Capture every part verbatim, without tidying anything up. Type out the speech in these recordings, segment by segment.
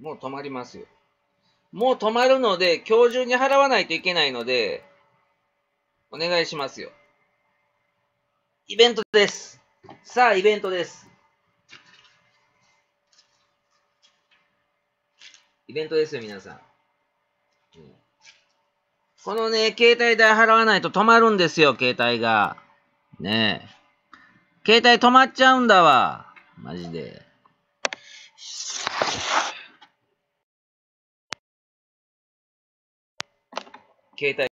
もう止まりますよ。もう止まるので、今日中に払わないといけないので、お願いしますよ。イベントです。さあ、イベントです。イベントですよ、皆さん。うん、このね、携帯代払わないと止まるんですよ、携帯が。ねえ。携帯止まっちゃうんだわ。マジで。携帯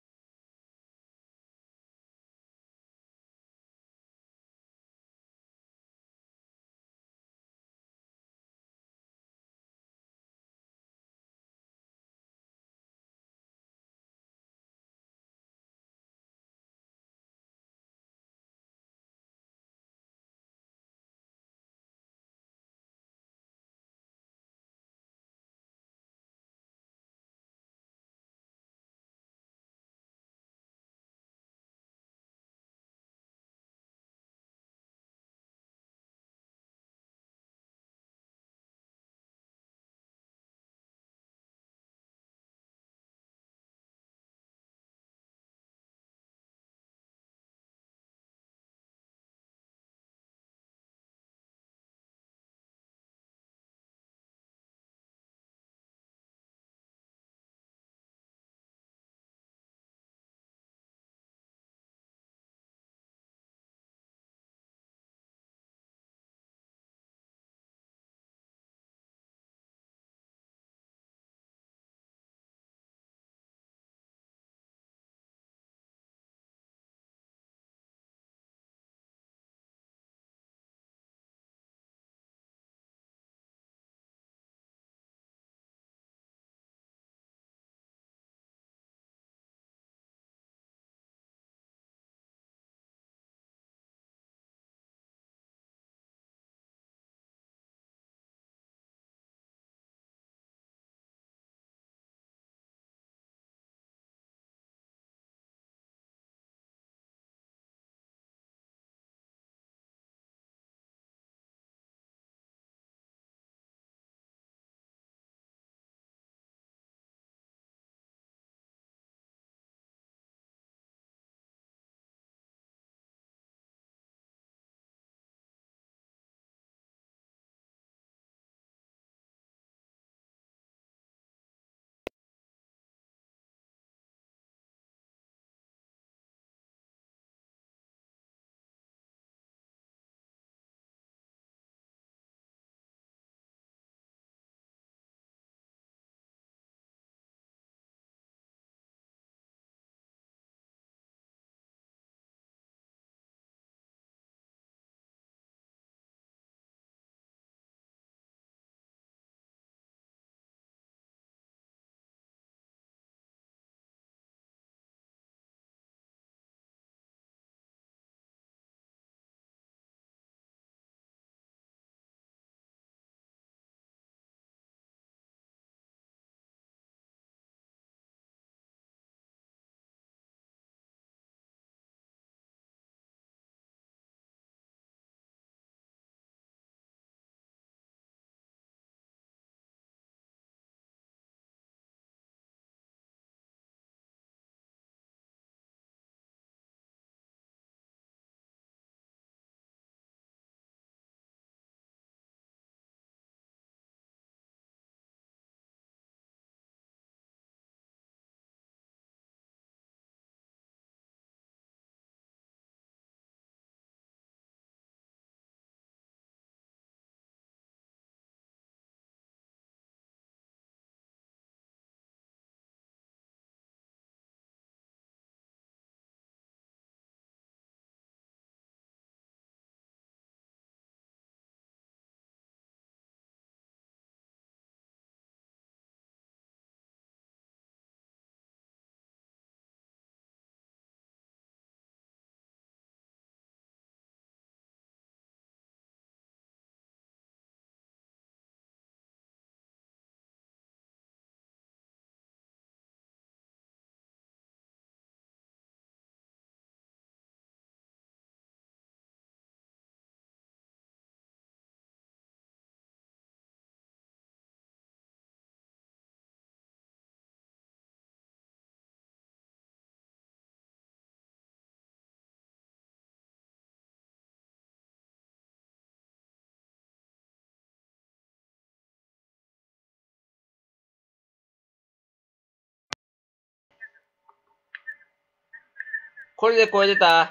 これで声出た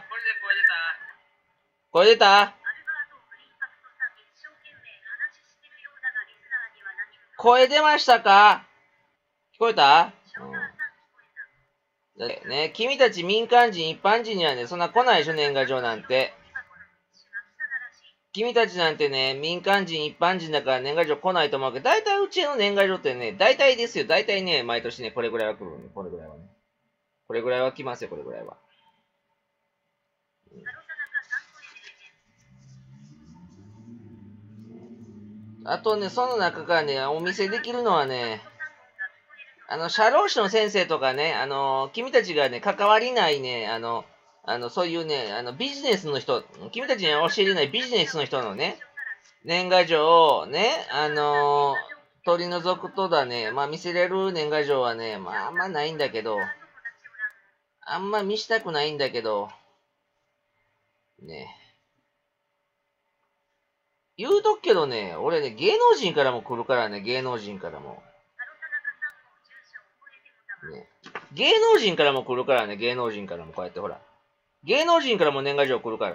声出た声出ましたか？聞こえた？うん、ね、君たち民間人、一般人にはね、そんな来ないでしょ、年賀状なんて。君たちなんてね、民間人、一般人だから年賀状来ないと思うけど、大体うちの年賀状ってね、大体ですよ。大体ね、毎年ね、これぐらいは来るの。これぐらいはね。これぐらいは来ますよ、これぐらいは。あとね、その中からね、お見せできるのはね、あの、社労士の先生とかね、あの、君たちがね、関わりないね、あの、あの、そういうね、あの、ビジネスの人、君たちに教えれないビジネスの人のね、年賀状をね、あの、取り除くとだね、まあ見せれる年賀状はね、まああんまないんだけど、あんま見したくないんだけど、ね。言うとくけどね、俺ね、芸能人からも来るからね、芸能人からも。ね、芸能人からも来るからね、芸能人からもこうやってほら。芸能人からも年賀状来るから。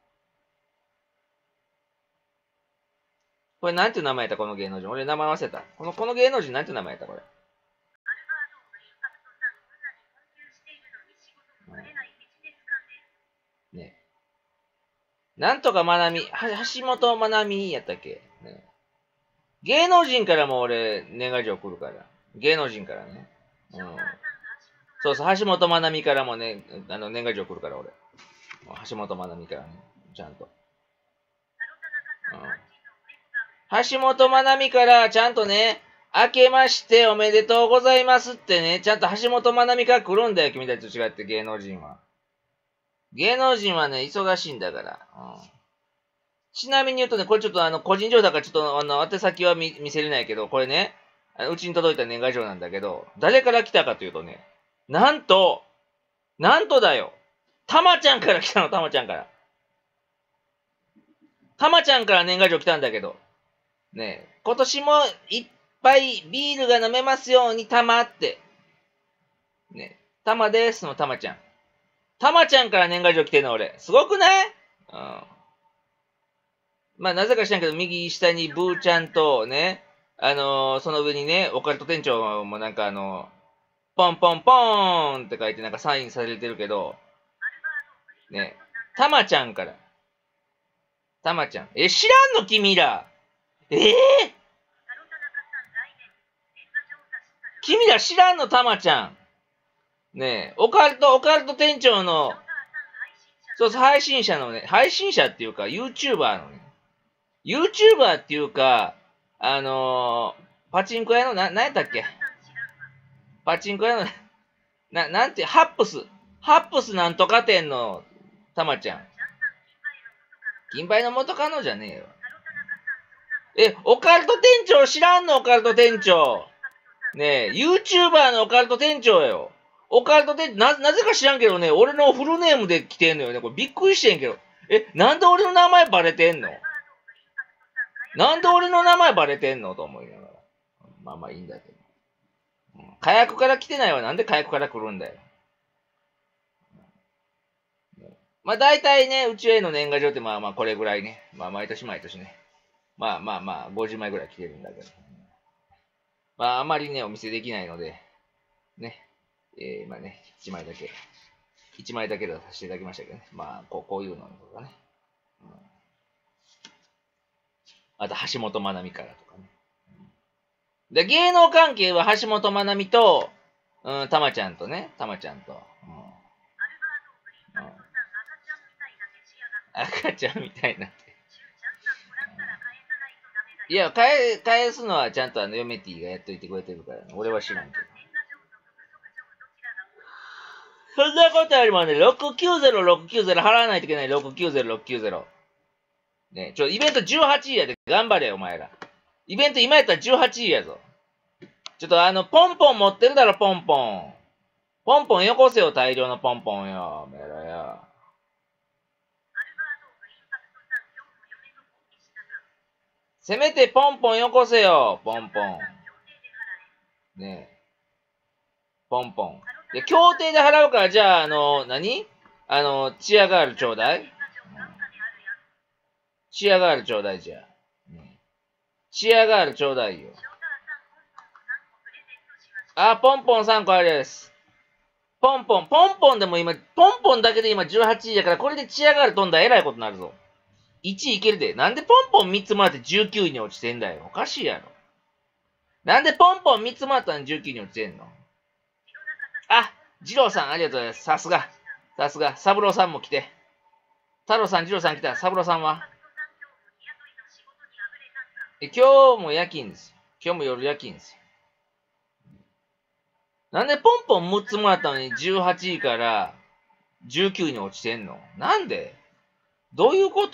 これなんていう名前やったこの芸能人。俺名前忘れた。この、この芸能人なんていう名前やったこれ。うん、ね。なんとかまなみ、橋本まなみやったっけ、ね、芸能人からも俺、年賀状来るから。芸能人からね。うん。そうそう、橋本まなみからもね、あの、年賀状来るから俺。橋本まなみからね。ちゃんと。うん、橋本まなみからちゃんとね、明けましておめでとうございますってね、ちゃんと橋本まなみから来るんだよ、君たちと違って芸能人は。芸能人はね、忙しいんだから。うん、ちなみに言うとね、これちょっとあの、個人情報だからちょっとあの、宛先は 見, 見せれないけど、これね、うちに届いた年賀状なんだけど、誰から来たかというとね、なんと、なんとだよ、たまちゃんから来たの、たまちゃんから。たまちゃんから年賀状来たんだけど、ねえ、今年もいっぱいビールが飲めますように、たまって。ねえ、たまですのたまちゃん。たまちゃんから年賀状来てんの、俺。すごくない？うん。まあ、なぜか知らんけど、右下にブーちゃんとね、あのー、その上にね、オカルト店長もなんかあの、ポンポンポーンって書いてなんかサインされてるけど、ね、たまちゃんから。たまちゃん。え、知らんの君ら。ええー、君ら知らんのたまちゃん。ねえ、オカルト、オカルト店長の、そうそう、配信者のね、配信者っていうか、YouTuber のね、YouTuber っていうか、あのー、パチンコ屋の、な、なんやったっけ、パチンコ屋の、な、なんて、ハップス。ハップスなんとか店のたまちゃん。金杯の元カノじゃねえよ。え、オカルト店長知らんの？オカルト店長。ねえ、YouTuber のオカルト店長よ。オカルト店、な、なぜか知らんけどね、俺のフルネームで来てんのよね。これびっくりしてんけど。え、なんで俺の名前バレてんの？なんで俺の名前バレてんのと思いながら。まあまあいいんだけど。うん、火薬から来てないわ。なんで火薬から来るんだよ。まあ大体ね、うちへの年賀状ってまあまあこれぐらいね。まあ毎年毎年ね。まあまあまあごじゅうまいぐらい来てるんだけど。まああまりね、お見せできないので、ね。えー、まあね、いちまいだけ。いちまいだけでさせていただきましたけどね。まあこうこういうのとかね。うん、あと橋本まなみからとかね。で、芸能関係は橋本まなみと、うん、たまちゃんとね、たまちゃんと。うん、うん、赤ちゃんみたいなって。いや、返、返すのはちゃんとあの、ヨメティがやっといてくれてるからね。俺は知らんけど。そんなことよりもね、ろくきゅうゼロろくきゅうゼロ払わないといけない。ろくきゅうゼロろくきゅうゼロ。ね、ちょ、イベントじゅうはちいやで。頑張れよ、お前ら。イベント今やったらじゅうはちいやぞ。ちょっとあの、ポンポン持ってるだろ、ポンポン。ポンポンよこせよ、大量のポンポンよ。めろよ。せめてポンポンよこせよ、ポンポン。ねえ。ポンポン。で、協定で払うから、じゃあ、あの、何あの、チアガールちょうだい。チアガールちょうだいじゃあ。チアガールちょうだいよ。あ、ポンポンさんこあれです。ポンポン、ポンポンでも今、ポンポンだけで今じゅうはちいやから、これでチアガール飛んだらえらいことになるぞ。いちいいけるで。なんでポンポンみっつもらってじゅうきゅういに落ちてんだよ。おかしいやろ。なんでポンポンみっつもらったのにじゅうきゅういに落ちてんの？あ、ジローさんありがとうございます。さすが。さすが。サブローさんも来て。太郎さん、ジローさん来た。サブローさんはえ、今日も夜勤ですよ。今日も夜夜勤ですよ。なんでポンポンむっつもらったのにじゅうはちいからじゅうきゅういに落ちてんの？なんで？どういうこと？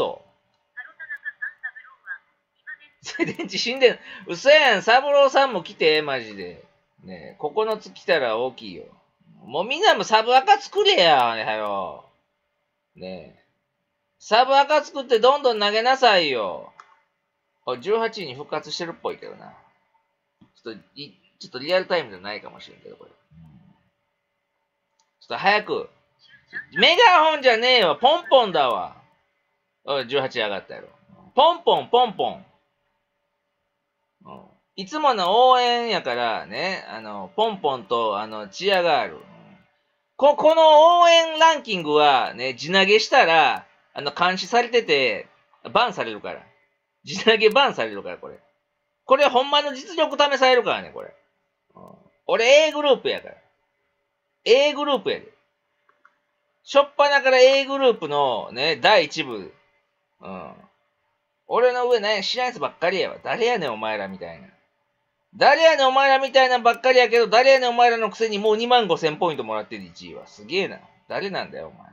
電池死んでんの？嘘やん。サブローさんも来て、マジで。ねえ、ここのつ来たら大きいよ。もうみんなもサブアカ作れや、はよ。ねえ。サブアカ作ってどんどん投げなさいよ。じゅうはちいに復活してるっぽいけどな。ちょっと、いちょっとリアルタイムじゃないかもしれんけど、これ。ちょっと早く。メガホンじゃねえよ。ポンポンだわ。おい、じゅうはち上がったやろ。ポンポン、ポンポン。うん、いつもの応援やからね、あの、ポンポンと、あの、チアガール。こ、この応援ランキングはね、地投げしたら、あの、監視されてて、バンされるから。地投げバンされるから、これ。これほんまの実力試されるからね、これ。うん、俺 A グループやから。A グループやで。しょっぱなから A グループのね、だいいち部。うん。俺の上ね、知らんやつばっかりやわ。誰やねんお前らみたいな。誰やねんお前らみたいなばっかりやけど、誰やねんお前らのくせにもうにまんごせんポイントもらってるいちいは。すげえな。誰なんだよ、お前は。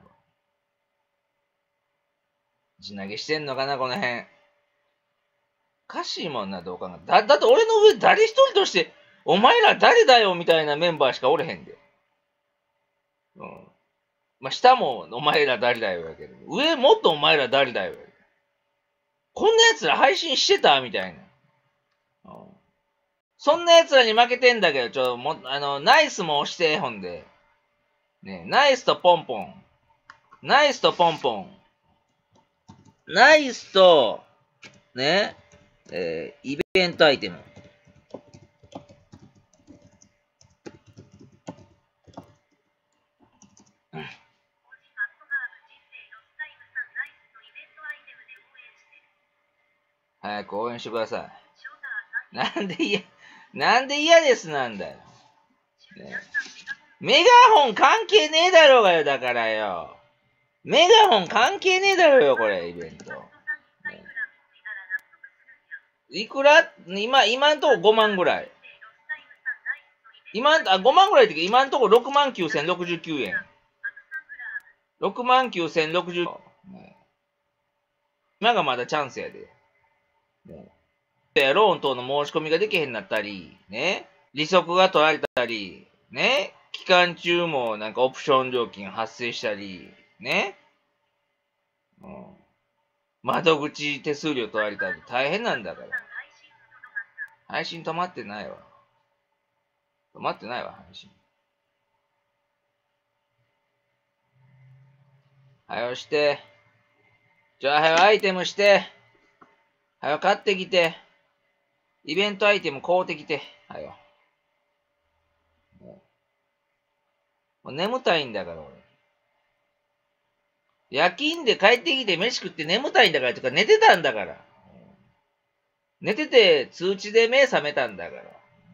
地投げしてんのかな、この辺。おかしいもんな、どう考えだ、だって俺の上誰一人として、お前ら誰だよみたいなメンバーしかおれへんで。うん。まあ、下もお前ら誰だよやけど。上もっとお前ら誰だよやけど。こんな奴ら配信してたみたいな。うん。そんな奴らに負けてんだけど、ちょ、も、あの、ナイスも押して、ほんで。ね、ナイスとポンポン。ナイスとポンポン。ナイスと、ね、えー、イベントアイテム。早く応援してください。なんで嫌、なんで嫌ですなんだよ。ね、メガホン関係ねえだろうがよ、だからよ。メガホン関係ねえだろうよ、これ、イベント。ね、いくら今、今んとこごまんぐらい。今、あ、ごまんぐらいって今んところくまんきゅうせんろくじゅうきゅうえん。ろくまんきゅうせんろくじゅう、ね、今がまだチャンスやで。ね、ローン等の申し込みができへんなったり、ね、利息が取られたり、ね、期間中もなんかオプション料金発生したり、ね、うん、窓口手数料取られたり大変なんだから。配信止まってないわ。止まってないわ、配信。はよして。じゃあ、はよアイテムして。はよ買ってきて。イベントアイテム買うてきて。はよ。もう眠たいんだから、俺。夜勤で帰ってきて飯食って眠たいんだからとか寝てたんだから。寝てて通知で目覚めたんだから。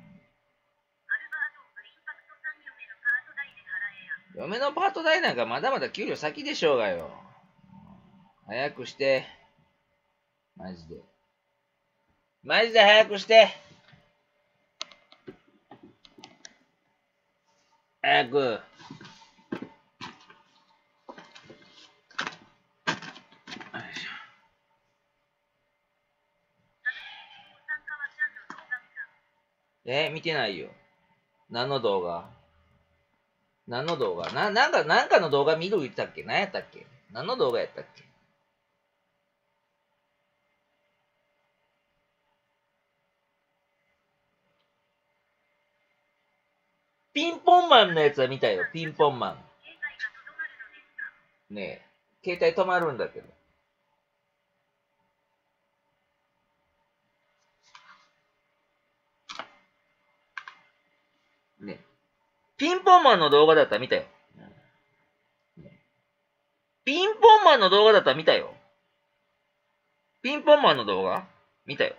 嫁のパート代なんかまだまだ給料先でしょうがよ。早くして。マジで。マジで早くして。早く。え、見てないよ。何の動画？何の動画な、なんか、なんかの動画見る言ったっけ？何やったっけ？何の動画やったっけ？ピンポンマンのやつは見たよ。ピンポンマン。 ね、携帯止まるんだけど。ね。ピンポンマンの動画だったら見たよ。ピンポンマンの動画だったら見たよ。ピンポンマンの動画見たよ。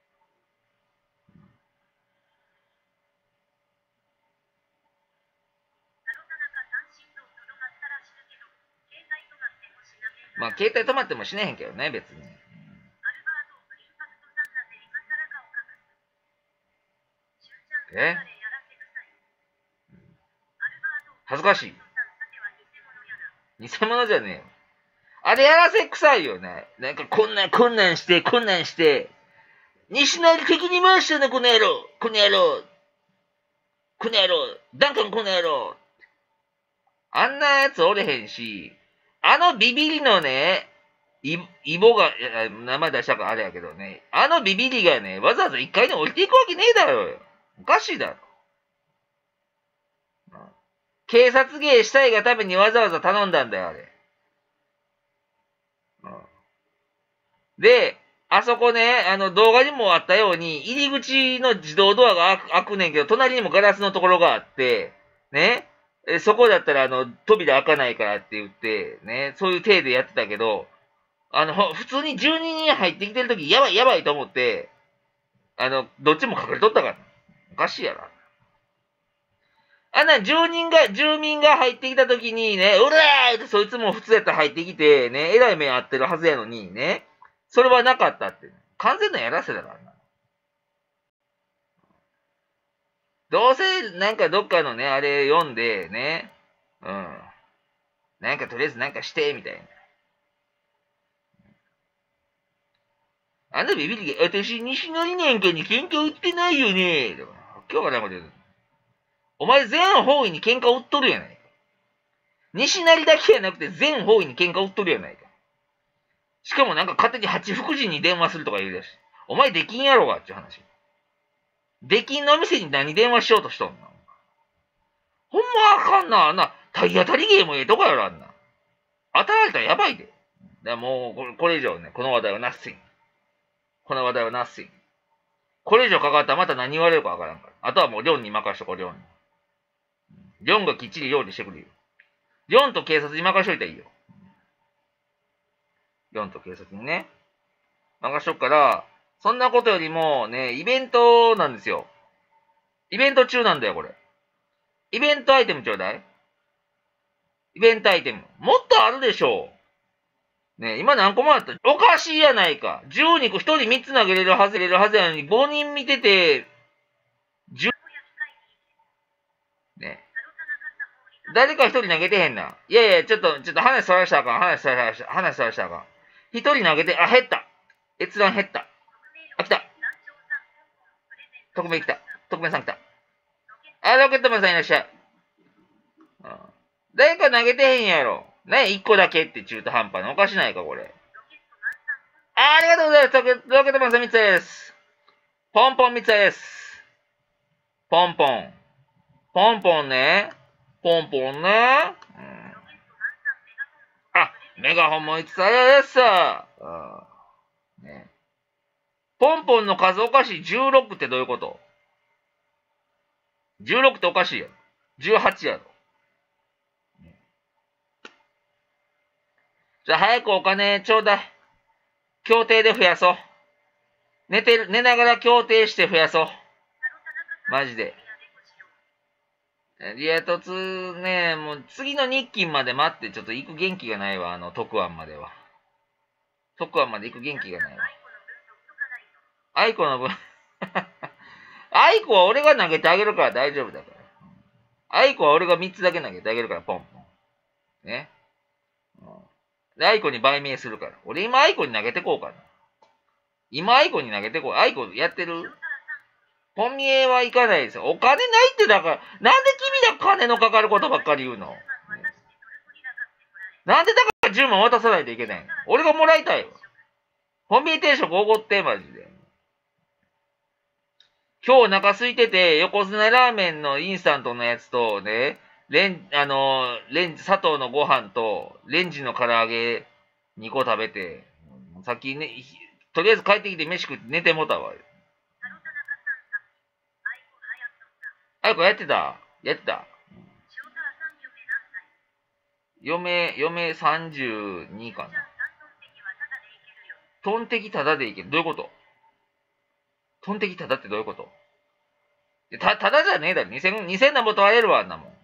まあ、携帯止まってもしねへんけどね、別に。え恥ずかしい。偽物じゃねえよ。あれやらせ臭いよね。なんかこんなん、こんなんして、こんなんして。西成敵に回したな、この野郎。この野郎。この野郎。ダンカンこの野郎。あんなやつおれへんし、あのビビリのね、イイボが、名前出したからあれやけどね、あのビビリがね、わざわざ一階に降りていくわけねえだろよ。おかしいだろ。警察芸したいがためにわざわざ頼んだんだよ、あれ。で、あそこね、あの動画にもあったように、入り口の自動ドアが開くねんけど、隣にもガラスのところがあって、ね、えそこだったらあの扉開かないからって言って、ね、そういう体でやってたけど、あの、普通にじゅうににん入ってきてるとき、やばいやばいと思って、あの、どっちも隠れとったから。おかしいやろ。あんな住人が、住民が入ってきたときにね、うらーってそいつも普通やったら入ってきて、ね、えらい目合ってるはずやのに、ね、それはなかったって。完全なやらせだからな。どうせ、なんかどっかのね、あれ読んで、ね、うん。なんかとりあえずなんかして、みたいな。あんなビビりが、私、西成なんかに喧嘩売ってないよね。今日からなんか言う。お前全方位に喧嘩売っとるやないか。西成だけやなくて全方位に喧嘩売っとるやないか。しかもなんか勝手に八福神に電話するとか言うだし。お前できんやろがっていう話。できんの店に何電話しようとしとんの。ほんまあかんな。あんな、体当たりゲームええとこやろ、あんな。当たられたらやばいで。だからもうこれ、これ以上ね、この話題はナッシング。この話題はナッシング。これ以上関わったらまた何言われるかわからんから。あとはもうリョンに任しとこう、リョンに。リョンがきっちり料理してくれるよ。リョンと警察に任しといたらいいよ。リョンと警察にね。任しとくから、そんなことよりもね、イベントなんですよ。イベント中なんだよ、これ。イベントアイテムちょうだい。イベントアイテム。もっとあるでしょう。ね、今何個もあった。おかしいやないか。じゅうにこ、ひとりみっつ投げれるはずれるはずやのに、ごにん見てて、じゅう、ね。誰かひとり投げてへんな。いやいや、ちょっと、ちょっと話そらしたらあかん。話そらした、話そらしたらあかん。ひとり投げて、あ、減った。閲覧減った。あ、来た。特命来た。特命さん来た。あ、ロケットマンさんいらっしゃい。うん、誰か投げてへんやろ。ね、いっこだけって中途半端な。おかしないか、これ。あ、ありがとうございます。ロケットマンさんみっつです。ポンポンみっつです。ポンポン。ポンポンね。ポンポンね。うん、あ、メガホンもいつつあれです。うん、ね。ポンポンの数おかしい。じゅうろくってどういうこと？ じゅうろく っておかしいやろ。じゅうはちやろ。じゃあ早くお金ちょうだい。協定で増やそう。寝てる、寝ながら協定して増やそう。マジで。リア凸ね、もう次の日勤まで待ってちょっと行く元気がないわ、あの、特案までは。特案まで行く元気がないわ。アイコの分アイコは俺が投げてあげるから大丈夫だから。アイコは俺がみっつだけ投げてあげるから、ポンポン。ね。で、アイコに売名するから。俺今アイコに投げてこうかな。今アイコに投げてこう。アイコやってる？ポンミエは行かないですよ。お金ないってだから、なんで君だ金のかかることばっかり言うの？なんでだからじゅうまん渡さないといけないの？俺がもらいたいわ。ポンミエ定食おごって、マジで。今日お腹空いてて、横綱ラーメンのインスタントのやつとね、 レン、あの、レン、砂糖のご飯と、レンジの唐揚げにこ食べて、さっきね、とりあえず帰ってきて飯食って寝てもたわ。あいこやってたやってた嫁、嫁さんじゅうにかな。トンテキタダでいける。どういうこと？トンテキタダってどういうこと？た、ただじゃねえだろ。にせん、にせんなんぼ取られるわ、あんなもん。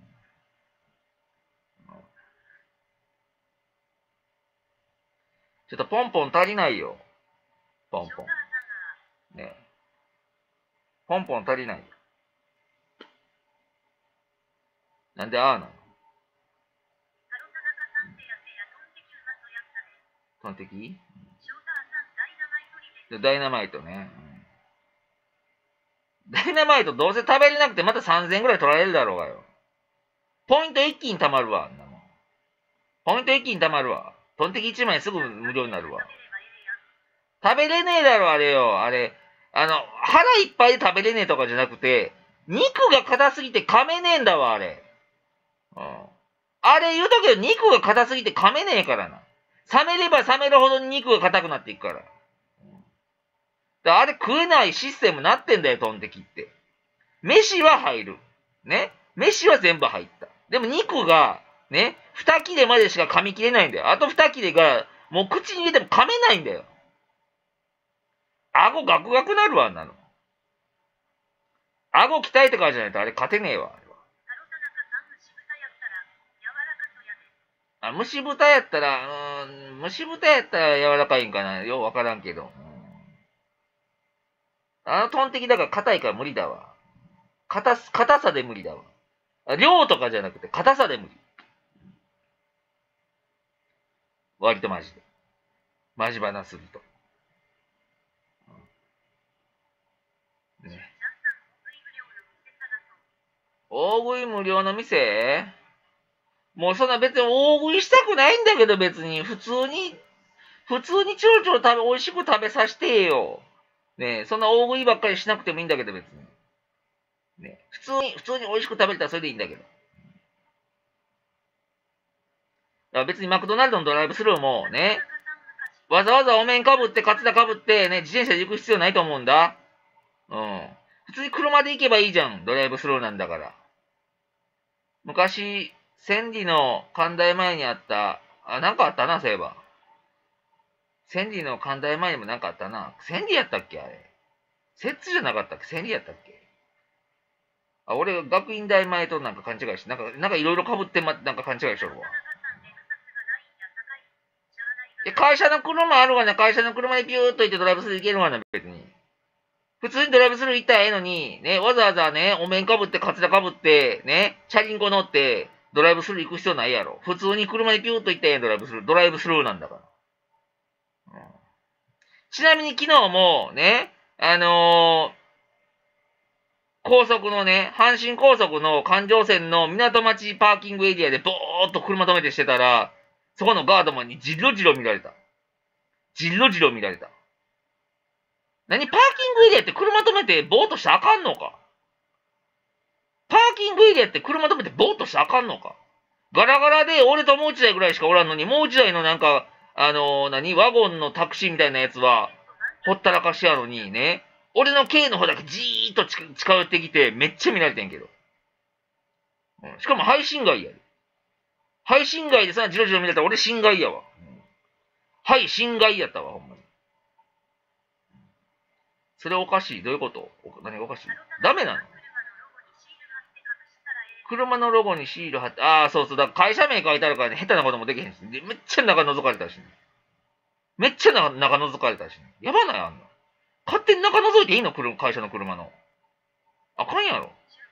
ちょっとポンポン足りないよ。ポンポン。ね。ポンポン足りないよ。なんでああなの？トンテキ？ダイナマイトね。ダイナマイトどうせ食べれなくてまたさんぜんえんぐらい取られるだろうがよ。ポイント一気に貯まるわ、あんなもん。ポイント一気に貯まるわ。トンテキいちまいすぐ無料になるわ。食べれねえだろ、あれよ。あれ。あの、腹いっぱいで食べれねえとかじゃなくて、肉が硬すぎて噛めねえんだわ、あれ。うん。あれ言うとけど、肉が硬すぎて噛めねえからな。冷めれば冷めるほどに肉が硬くなっていくから。あれ食えないシステムになってんだよ、トンテキって。飯は入る。ね。飯は全部入った。でも肉が、ね、二切れまでしか噛み切れないんだよ。あと二切れが、もう口に入れても噛めないんだよ。顎ガクガクなるわ、あんなの。顎鍛えてからじゃないとあれ勝てねえわ、あれは。あ、蒸し豚やったら、うーん、蒸し豚やったら柔らかいんかな。ようわからんけど。あのトンテキだから硬いから無理だわ。硬す、硬さで無理だわ。量とかじゃなくて硬さで無理。割とマジで。マジ話すると。ね、大食い無料の店？もうそんな別に大食いしたくないんだけど別に普通に、普通にちょろちょろ食べ、美味しく食べさせてよ。ねえ、そんな大食いばっかりしなくてもいいんだけど別に。ねえ、普通に、普通に美味しく食べれたらそれでいいんだけど。だから別にマクドナルドのドライブスルーもね、わざわざお面かぶって、カツラかぶってね、自転車で行く必要ないと思うんだ。うん。普通に車で行けばいいじゃん。ドライブスルーなんだから。昔、千里の神田前にあった、あ、なんかあったな、そういえば。千里の神田前にもなんかあったな。千里やったっけあれ。摂津じゃなかったっけ千里やったっけあ、俺、学院大前となんか勘違いして、なんか、なんかいろいろ被ってま、なんか勘違いしとるわ。え、会社の車あるわね。会社の車でピューっと行ってドライブスルー行けるわね、別に。普通にドライブスルー行ったらええのに、ね、わざわざね、お面かぶって、カツラかぶって、ね、チャリンコ乗って、ドライブスルー行く必要ないやろ。普通に車でピューっと行ったらええドライブスルー。ドライブスルーなんだから。うん、ちなみに昨日も、ね、あのー、高速のね、阪神高速の環状線の港町パーキングエリアでぼーっと車止めてしてたら、そこのガードマンにじろじろ見られた。じろじろ見られた。何パーキングエリアって車止めてぼーっとしてあかんのか？パーキングエリアって車止めてぼーっとしてあかんのか？ガラガラで俺ともう一台ぐらいしかおらんのに、もう一台のなんか、あのー、何ワゴンのタクシーみたいなやつは、ほったらかしやのにね、俺の軽の方だけじーっと近寄ってきて、めっちゃ見られてんけど。うん、しかも配信外やで。配信外でさ、ジロジロ見られたら俺侵害やわ。うん、はい、侵害やったわ、ほんまに。それおかしい。どういうこと？何がおかしい？ダメなの？車のロゴにシール貼って、ああ、そうそう、だから会社名書いてあるからね、下手なこともできへんし、めっちゃ中覗かれたし、ね、めっちゃ中覗かれたし、ね、やばないあんな。勝手に中覗いていいの？会社の車の。あかんやろ。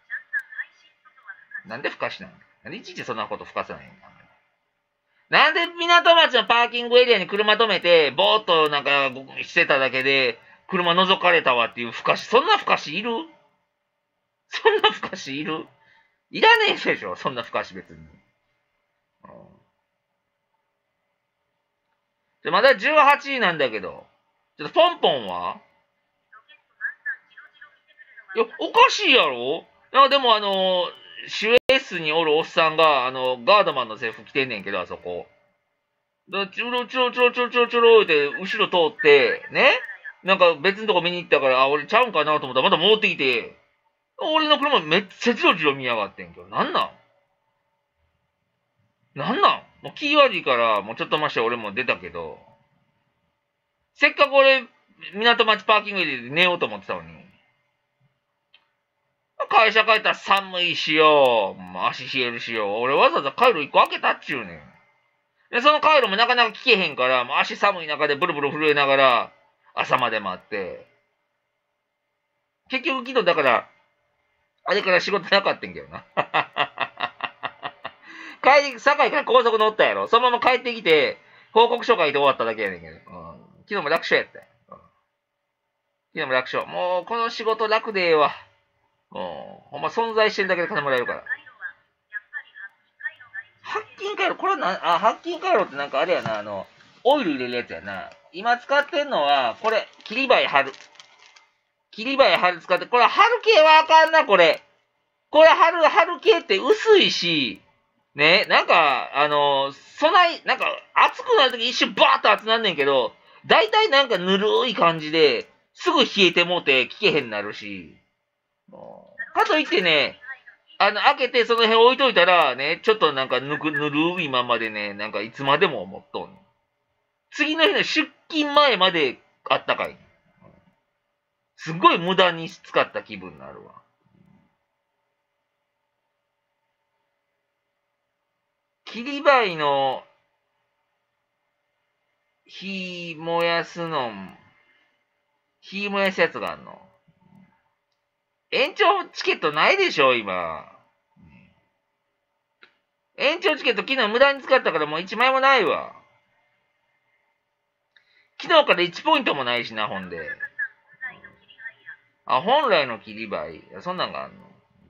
なんで不可視なの？なんでいちいちそんなこと不可さないんだ。なんで港町のパーキングエリアに車止めて、ぼーっとなんかしてただけで、車覗かれたわっていう不可視、そんな不可視いる？そんな不可視いる？いらねえでしょ、そんな不可視別に。うん、じゃまだじゅうはちいなんだけど、ちょっとポンポンはいや、おかしいやろ？いや、でもあの、守衛室におるおっさんが、あの、ガードマンの制服着てんねんけど、あそこ。だちょろちょろちょろちょろちょろちょろって、後ろ通って、ね。なんか別のとこ見に行ったから、あ、俺ちゃうんかなと思ったら、また戻ってきて、俺の車めっちゃチロチロ見やがってんけど、なんなんなんなんもう気悪いから、もうちょっとまして俺も出たけど、せっかく俺、港町パーキングで寝ようと思ってたのに、会社帰ったら寒いしよ、足冷えるしよ、俺わざわざ回路一個開けたっちゅうねん。で、その回路もなかなか聞けへんから、もう足寒い中でブルブル震えながら、朝まで待って、結局昨日だから、あれから仕事なかったんけどな。帰り、堺から高速乗ったやろ。そのまま帰ってきて、報告書書いて終わっただけやねんけど。うん、昨日も楽勝やったよ。うん、昨日も楽勝。もう、この仕事楽でええわ。うん、ほんま存在してるだけで金もらえるから。発金回路、これはな、あ、発金回路ってなんかあれやな、あの、オイル入れるやつやな。今使ってんのは、これ、切り灰貼る。切り灰貼る使って、これ貼る系はあかんな、これ。これ貼る、貼る系って薄いし、ね、なんか、あの、備え、なんか、熱くなるとき一瞬バーッと熱なんねんけど、だいたいなんかぬるい感じで、すぐ冷えてもうて聞けへんなるし、かといってね、あの、開けてその辺置いといたら、ね、ちょっとなんかぬく、ぬるいままでね、なんかいつまでも思っとん。次の日の出勤前まであったかい。すっごい無駄に使った気分になるわ。切り灰の火燃やすの、火燃やすやつがあんの。延長チケットないでしょ、今。延長チケット昨日無駄に使ったからもういちまいもないわ。昨日からいちポイントもないしな、ほんで。あ、本来の切り灰。そんなんがあんの。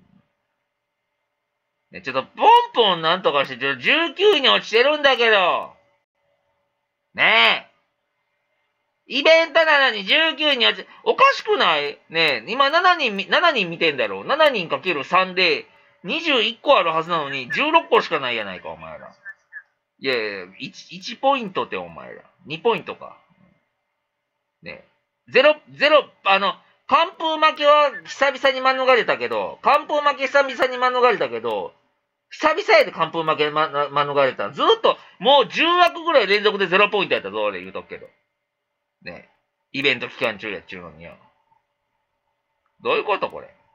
ね、ちょっとポンポンなんとかして、ちょっとじゅうきゅういに落ちてるんだけど。ねえ。イベントなのにじゅうきゅういに落ち、おかしくないねえ、今しちにん、しちにん見てんだろ ?しち 人かけるさんでにじゅういっこあるはずなのにじゅうろっこしかないやないか、お前ら。いやいや、いち, いちポイントってお前ら。にポイントか。ねえ。ゼロ、ゼロ、あの、完封負けは久々に免れたけど、完封負け久々に免れたけど、久々やで完封負け、ま、免れた。ずっと、もうじゅう枠ぐらい連続でゼロポイントやったぞ、俺言うとくけど。ねイベント期間中やっちゅうのによ。どういうことこれ。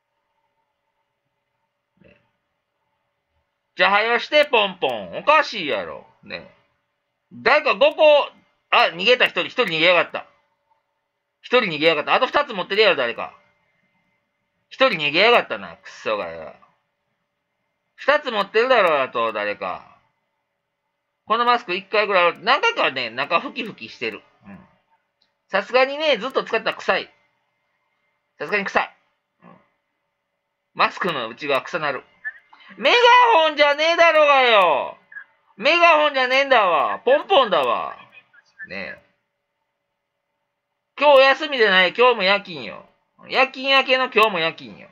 ね、じゃあ、はよして、ポンポン。おかしいやろ。ね誰かごこ、あ、逃げた一人、一人逃げやがった。一人逃げやがった。あと二つ持ってるやろ、誰か。一人逃げやがったな、くっそがよ。二つ持ってるだろう、あと、誰か。このマスク一回ぐらい、何回かね、中ふきふきしてる。うん。さすがにね、ずっと使ったら臭い。さすがに臭い。うん、マスクの内側臭なる。メガホンじゃねえだろがよ。メガホンじゃねえんだわ。ポンポンだわ。ねえ。今日休みでない。今日も夜勤よ。夜勤明けの今日も夜勤よ。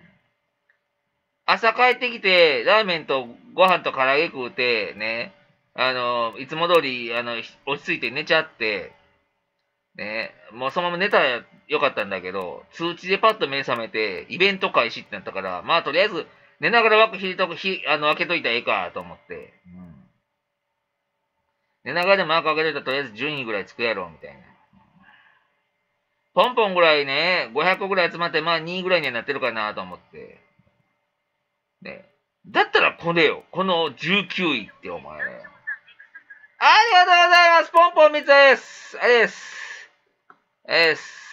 朝帰ってきて、ラーメンとご飯と唐揚げ食うて、ね。あの、いつも通り、あの、落ち着いて寝ちゃって、ね。もうそのまま寝たらよかったんだけど、通知でパッと目覚めて、イベント開始ってなったから、まあとりあえず、寝ながら枠引いとく、ひ、あの、開けといたらええか、と思って。うん、寝ながらでも枠開けといたらとりあえずじゅうにんぐらいつくやろ、みたいな。ポンポンぐらいね、ごひゃくこぐらい集まって、まあにいぐらいにはなってるかなと思って。ね。だったらこれよ。このじゅうきゅういってお前。ありがとうございます。ポンポンみつです。あれです。あれです。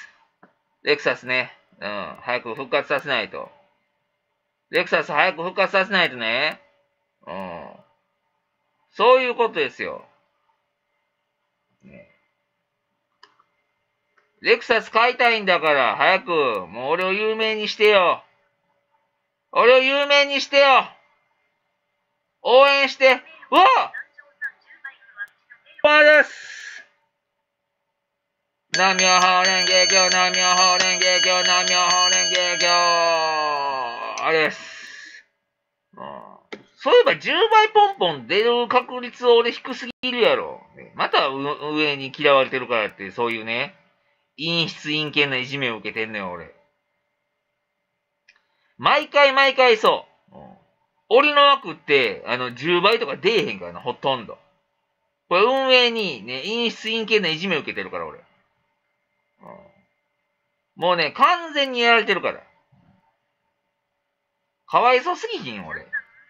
レクサスね。うん。早く復活させないと。レクサス早く復活させないとね。うん。そういうことですよ。ね、レクサス買いたいんだから、早く、もう俺を有名にしてよ。俺を有名にしてよ。応援して。うわっまです。南無法蓮華経、南無法蓮華経、南無法蓮華経。あれです。 そういえばじゅうばいポンポン出る確率は俺低すぎるやろ。また上に嫌われてるからって、そういうね、陰湿陰険ないじめを受けてんのよ、俺。毎回毎回そう。うん、俺の枠って、あの、じゅうばいとか出えへんからな、ほとんど。これ運営にね、陰湿陰険ないじめを受けてるから、俺。うん、もうね、完全にやられてるから。かわいそうすぎひん、俺。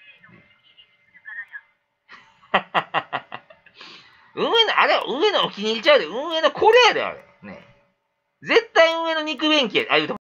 運営の、あれは運営のお気に入りちゃうで、運営のこれやで、あれ。ね。絶対運営の肉便器やで、ああいうとこ